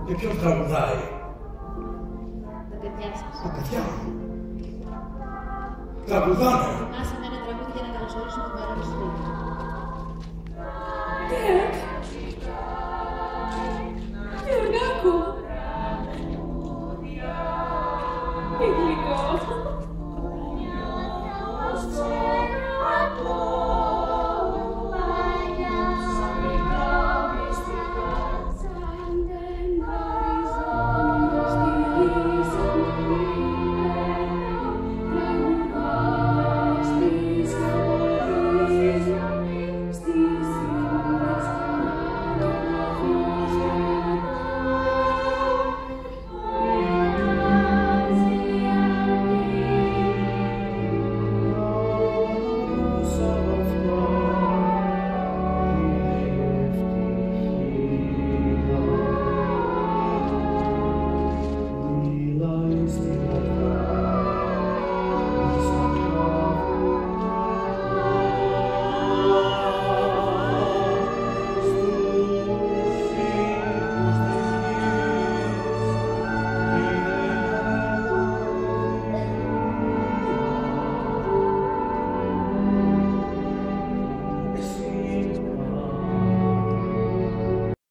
Και ποιος τραγουδάει? Τα παιδιά σας. Τα παιδιά. Τραγουδάνε. Ετοιμάσαμε ένα τραγούδι για να καλωσορίσουμε την παρέα του. Dirk!